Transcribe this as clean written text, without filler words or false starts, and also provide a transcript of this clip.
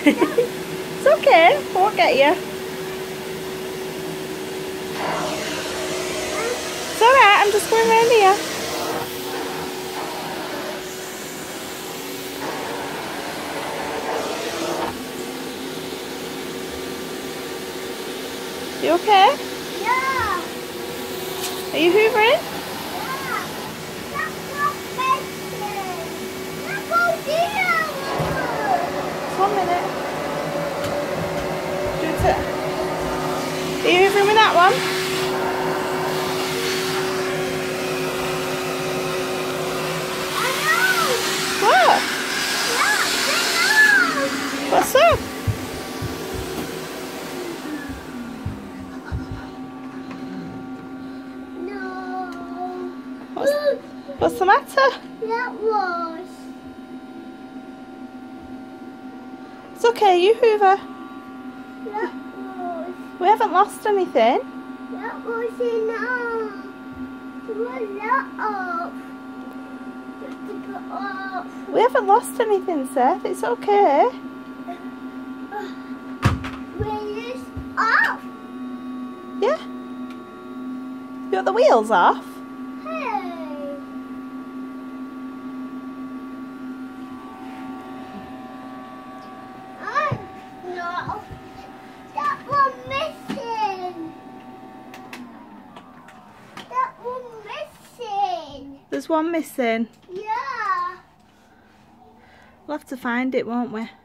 It's okay, I won't get you. It's alright, I'm just going round here. You okay? Yeah. Are you hoovering? Yeah. That's not better. Let's go there. Just 1 minute. Do it. Are you hoovering with that one? I know. What? Yeah, What's up? no. What's the matter? That was. It's okay, you hoover. That was. We haven't lost anything. That was enough. Turn that off. Just to put off. We haven't lost anything, Seth. It's okay. When it's off. Yeah. You got the wheels off? Hey. No. That one missing. That one missing. There's one missing. Yeah. We'll have to find it, won't we?